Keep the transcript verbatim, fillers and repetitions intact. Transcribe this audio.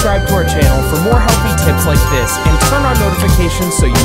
subscribe to our channel for more healthy tips like this and turn on notifications so you